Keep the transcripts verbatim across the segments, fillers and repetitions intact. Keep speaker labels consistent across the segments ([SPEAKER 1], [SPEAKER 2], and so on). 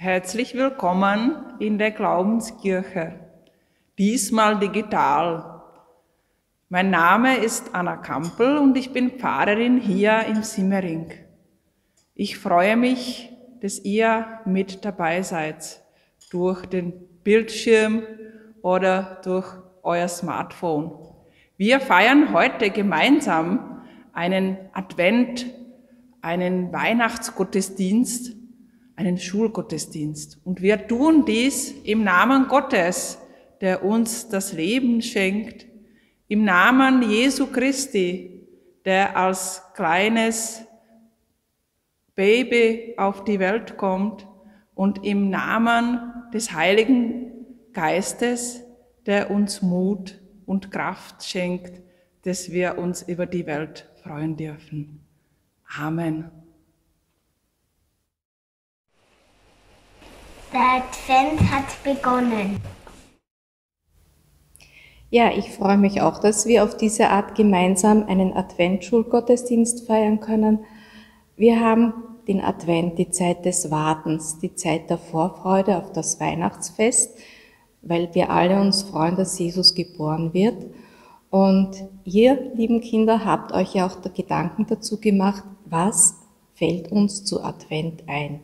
[SPEAKER 1] Herzlich willkommen in der Glaubenskirche, diesmal digital. Mein Name ist Anna Kampel und ich bin Pfarrerin hier im Simmering. Ich freue mich, dass ihr mit dabei seid, durch den Bildschirm oder durch euer Smartphone. Wir feiern heute gemeinsam einen Advent, einen Weihnachtsgottesdienst, einen Schulgottesdienst. Und wir tun dies im Namen Gottes, der uns das Leben schenkt, im Namen Jesu Christi, der als kleines Baby auf die Welt kommt, und im Namen des Heiligen Geistes, der uns Mut und Kraft schenkt, dass wir uns über die Welt freuen dürfen. Amen.
[SPEAKER 2] Der Advent hat begonnen.
[SPEAKER 3] Ja, ich freue mich auch, dass wir auf diese Art gemeinsam einen Adventsschulgottesdienst feiern können. Wir haben den Advent, die Zeit des Wartens, die Zeit der Vorfreude auf das Weihnachtsfest, weil wir alle uns freuen, dass Jesus geboren wird. Und ihr, lieben Kinder, habt euch ja auch Gedanken dazu gemacht, was fällt uns zu Advent ein?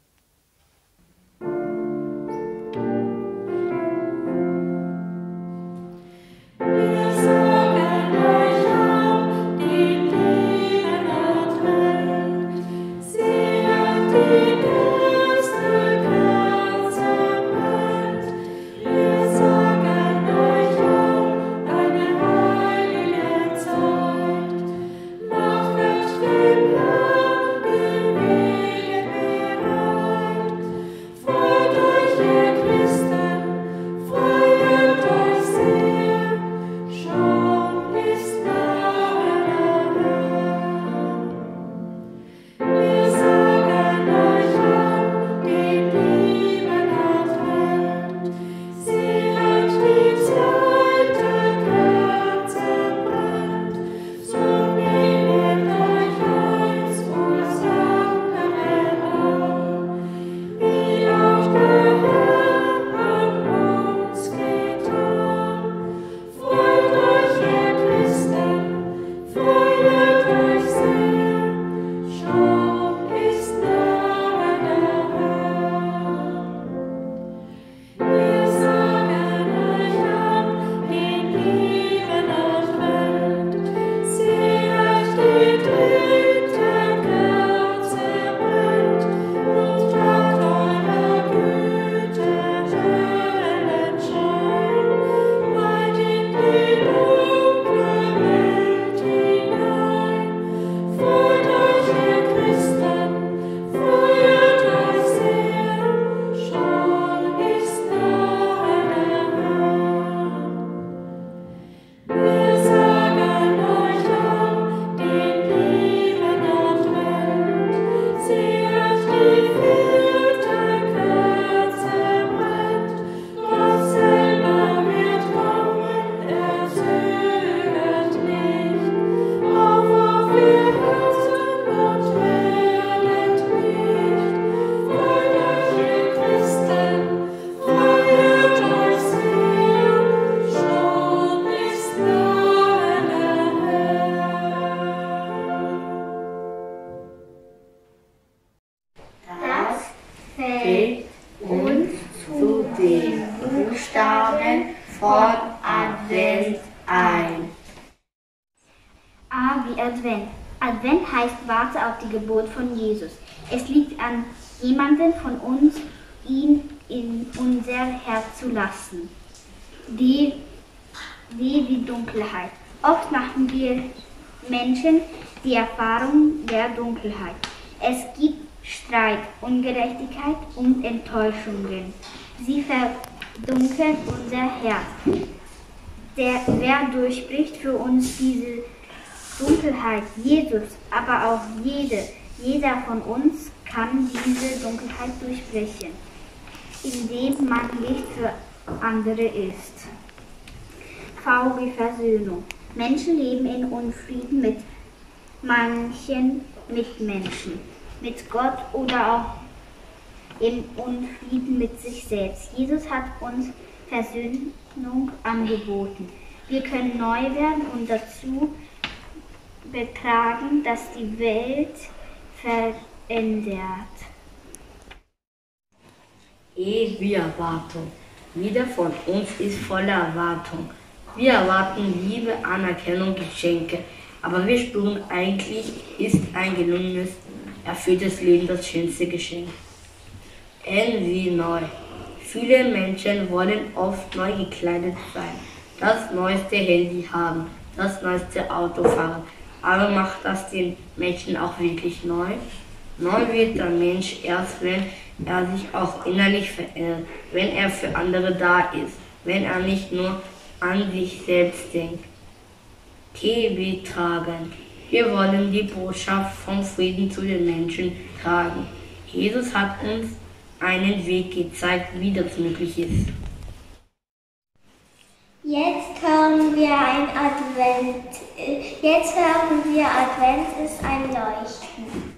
[SPEAKER 2] Advent heißt, warte auf die Geburt von Jesus. Es liegt an jemanden von uns, ihn in unser Herz zu lassen. Die, wie die Dunkelheit. Oft machen wir Menschen die Erfahrung der Dunkelheit. Es gibt Streit, Ungerechtigkeit und Enttäuschungen. Sie verdunkeln unser Herz. Der, wer durchbricht für uns diese Dunkelheit? Jesus, aber auch jede, jeder von uns kann diese Dunkelheit durchbrechen, indem man Licht für andere ist. V wie Versöhnung. Menschen leben in Unfrieden mit manchen Mitmenschen, mit Gott oder auch und Frieden mit sich selbst. Jesus hat uns Versöhnung angeboten. Wir können neu werden und dazu beitragen, dass die Welt verändert.
[SPEAKER 4] Ewige Erwartung. Jeder von uns ist voller Erwartung. Wir erwarten Liebe, Anerkennung, Geschenke. Aber wir spüren, eigentlich ist ein gelungenes, erfülltes Leben das schönste Geschenk. Irgendwie neu. Viele Menschen wollen oft neu gekleidet sein, das neueste Handy haben, das neueste Auto fahren. Aber macht das den Menschen auch wirklich neu? Neu wird der Mensch erst, wenn er sich auch innerlich verändert, wenn er für andere da ist, wenn er nicht nur an sich selbst denkt. T B tragen. Wir wollen die Botschaft vom Frieden zu den Menschen tragen. Jesus hat uns einen Weg gezeigt, wie das möglich ist.
[SPEAKER 5] Jetzt hören wir ein Advent. Jetzt hören wir Advent ist ein Leuchten.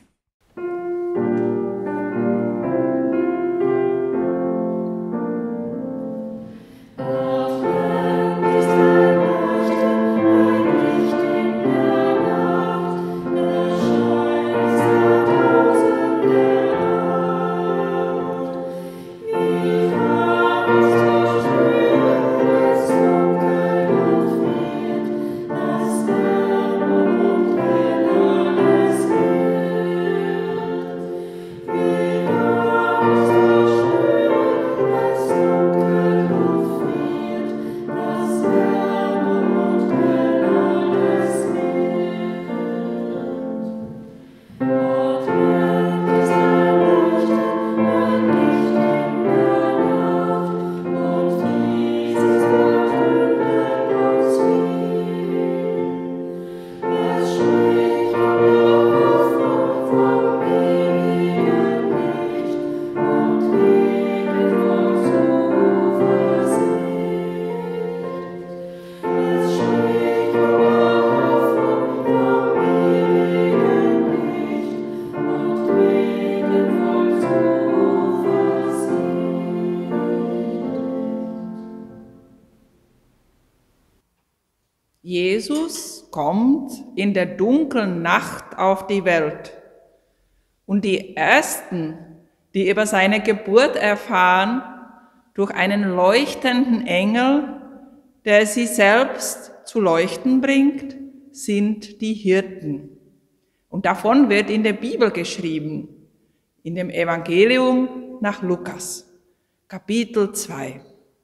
[SPEAKER 1] Jesus kommt in der dunklen Nacht auf die Welt. Und die Ersten, die über seine Geburt erfahren, durch einen leuchtenden Engel, der sie selbst zu leuchten bringt, sind die Hirten. Und davon wird in der Bibel geschrieben, in dem Evangelium nach Lukas, Kapitel zwei.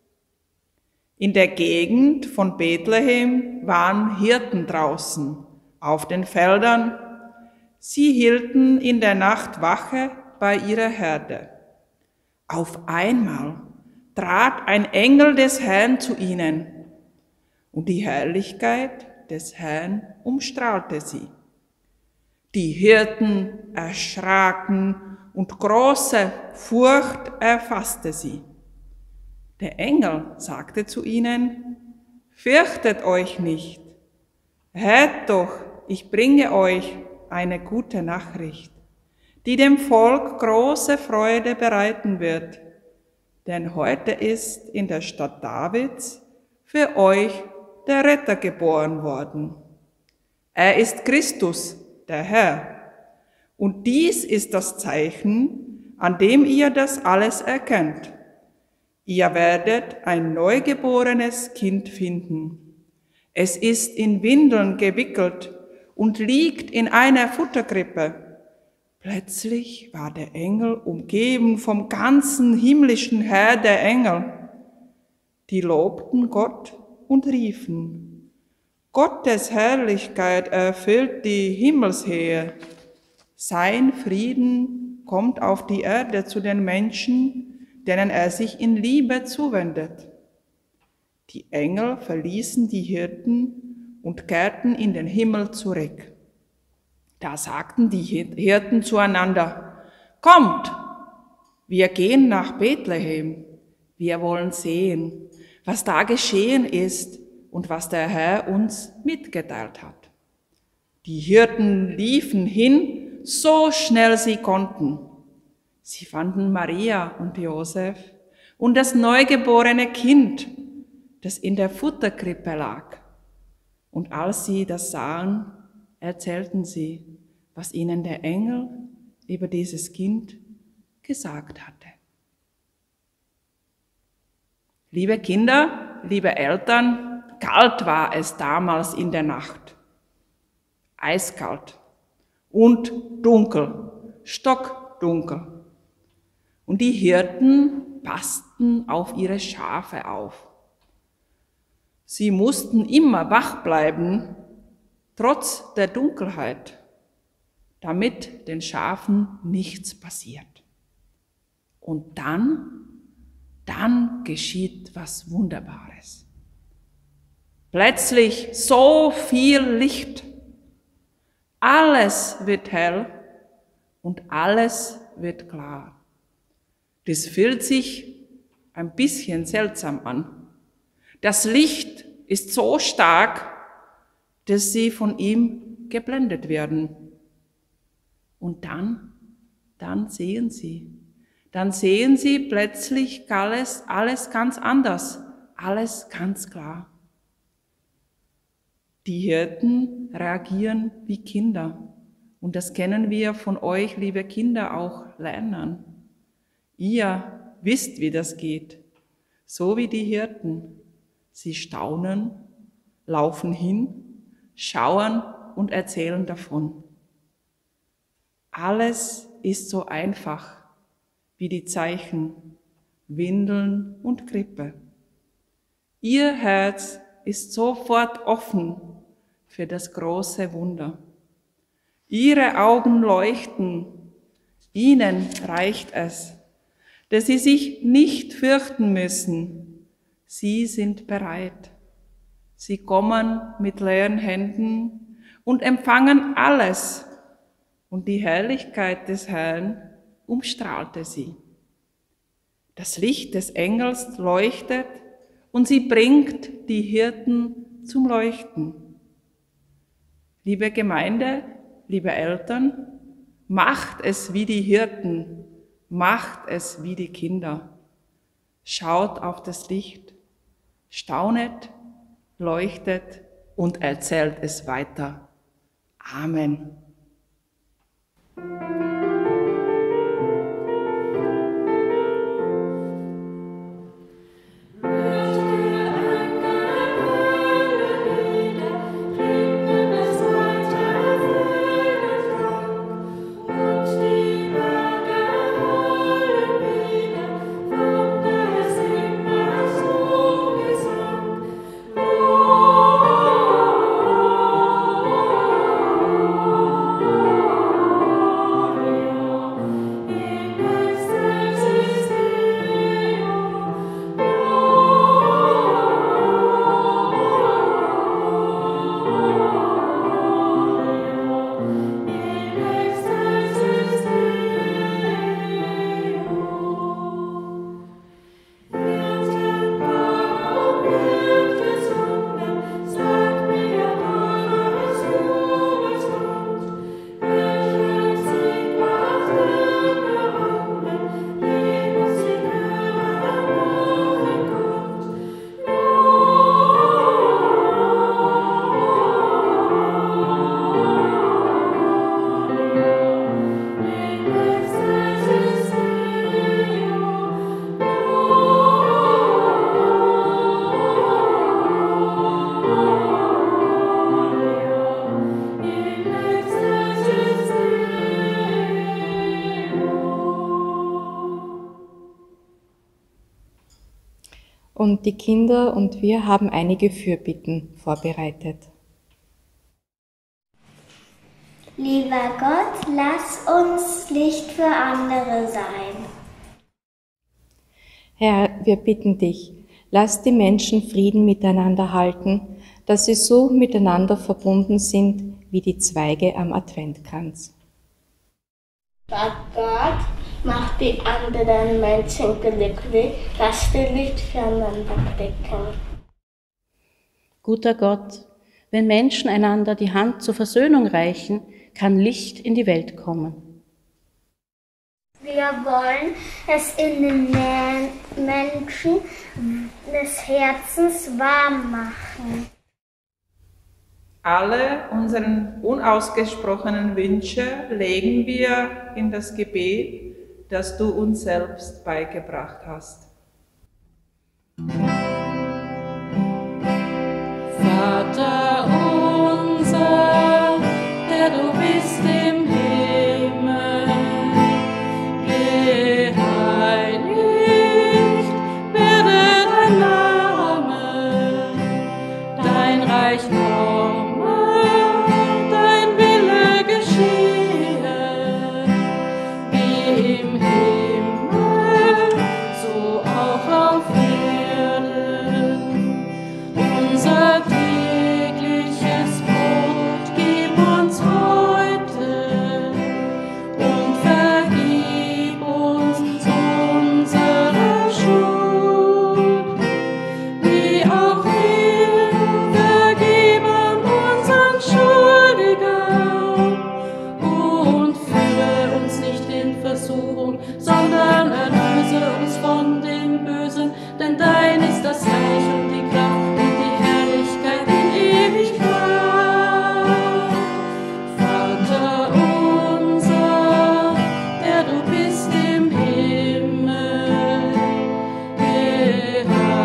[SPEAKER 1] In der Gegend von Bethlehem waren Hirten draußen auf den Feldern. Sie hielten in der Nacht Wache bei ihrer Herde. Auf einmal trat ein Engel des Herrn zu ihnen, und die Herrlichkeit des Herrn umstrahlte sie. Die Hirten erschraken und große Furcht erfasste sie. Der Engel sagte zu ihnen: Fürchtet euch nicht, hört doch, ich bringe euch eine gute Nachricht, die dem Volk große Freude bereiten wird. Denn heute ist in der Stadt Davids für euch der Retter geboren worden. Er ist Christus, der Herr. Und dies ist das Zeichen, an dem ihr das alles erkennt. Ihr werdet ein neugeborenes Kind finden. Es ist in Windeln gewickelt und liegt in einer Futterkrippe. Plötzlich war der Engel umgeben vom ganzen himmlischen Heer der Engel. Die lobten Gott und riefen: Gottes Herrlichkeit erfüllt die Himmelsheere. Sein Frieden kommt auf die Erde zu den Menschen, denen er sich in Liebe zuwendet. Die Engel verließen die Hirten und kehrten in den Himmel zurück. Da sagten die Hirten zueinander: Kommt, wir gehen nach Bethlehem. Wir wollen sehen, was da geschehen ist und was der Herr uns mitgeteilt hat. Die Hirten liefen hin, so schnell sie konnten. Sie fanden Maria und Josef und das neugeborene Kind, das in der Futterkrippe lag. Und als sie das sahen, erzählten sie, was ihnen der Engel über dieses Kind gesagt hatte. Liebe Kinder, liebe Eltern, kalt war es damals in der Nacht. Eiskalt und dunkel, stockdunkel. Und die Hirten passten auf ihre Schafe auf. Sie mussten immer wach bleiben, trotz der Dunkelheit, damit den Schafen nichts passiert. Und dann, dann geschieht was Wunderbares. Plötzlich so viel Licht. Alles wird hell und alles wird klar. Das fühlt sich ein bisschen seltsam an. Das Licht ist so stark, dass sie von ihm geblendet werden. Und dann, dann sehen sie, dann sehen sie plötzlich alles, alles ganz anders, alles ganz klar. Die Hirten reagieren wie Kinder. Und das kennen wir von euch, liebe Kinder, auch lernen. Ihr wisst, wie das geht. So wie die Hirten. Sie staunen, laufen hin, schauen und erzählen davon. Alles ist so einfach wie die Zeichen, Windeln und Krippe. Ihr Herz ist sofort offen für das große Wunder. Ihre Augen leuchten, ihnen reicht es, dass sie sich nicht fürchten müssen. Sie sind bereit. Sie kommen mit leeren Händen und empfangen alles. Und die Herrlichkeit des Herrn umstrahlte sie. Das Licht des Engels leuchtet und sie bringt die Hirten zum Leuchten. Liebe Gemeinde, liebe Eltern, macht es wie die Hirten, macht es wie die Kinder. Schaut auf das Licht, staunet, leuchtet und erzählt es weiter. Amen.
[SPEAKER 3] Und die Kinder und wir haben einige Fürbitten vorbereitet.
[SPEAKER 5] Lieber Gott, lass uns Licht für andere sein.
[SPEAKER 3] Herr, wir bitten dich, lass die Menschen Frieden miteinander halten, dass sie so miteinander verbunden sind wie die Zweige am Adventkranz.
[SPEAKER 6] Gott, mach die anderen Menschen glücklich, dass wir Licht füreinander blicken.
[SPEAKER 7] Guter Gott, wenn Menschen einander die Hand zur Versöhnung reichen, kann Licht in die Welt kommen.
[SPEAKER 6] Wir
[SPEAKER 5] wir wollen es in den Menschen des Herzens warm machen.
[SPEAKER 1] Alle unseren unausgesprochenen Wünsche legen wir in das Gebet, das du uns selbst beigebracht hast.
[SPEAKER 8] Vater unser, der du bist im Himmel, geheiligt werde dein Name, dein Reich komme, dein Wille geschehe, wie im Himmel, so auch auf Erden. Unser tägliches Brot gib uns heute und vergib uns unsere Schuld, wie auch wir vergeben unseren Schuldigern. Und führe uns nicht in Versuchung, sondern erlöse uns von dem Bösen, denn dein ist das Reich und die Kraft und die Herrlichkeit in Ewigkeit. Vater unser, der du bist im Himmel, geheiligt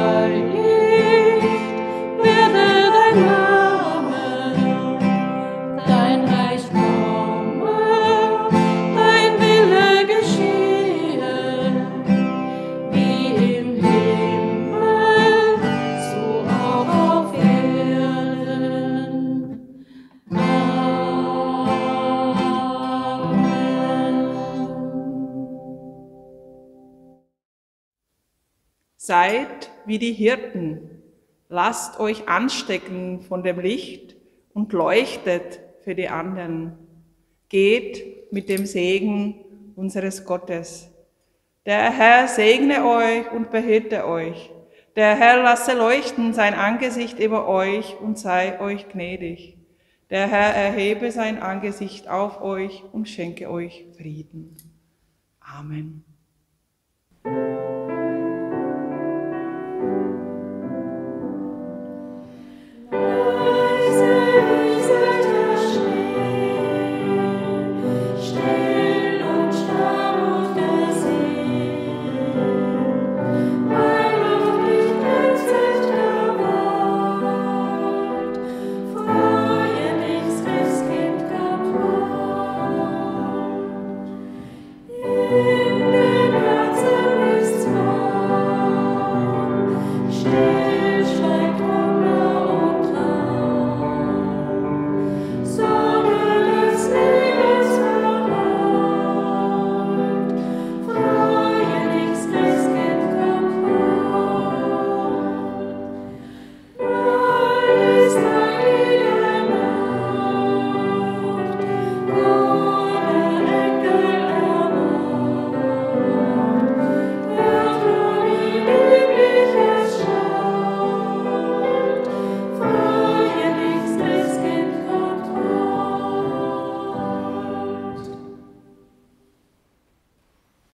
[SPEAKER 8] werde dein Name, dein Reich komme, dein Wille geschehe, wie im Himmel, so auch auf Erden. Amen.
[SPEAKER 1] Seid wie die Hirten, lasst euch anstecken von dem Licht und leuchtet für die anderen. Geht mit dem Segen unseres Gottes. Der Herr segne euch und behüte euch. Der Herr lasse leuchten sein Angesicht über euch und sei euch gnädig. Der Herr erhebe sein Angesicht auf euch und schenke euch Frieden. Amen.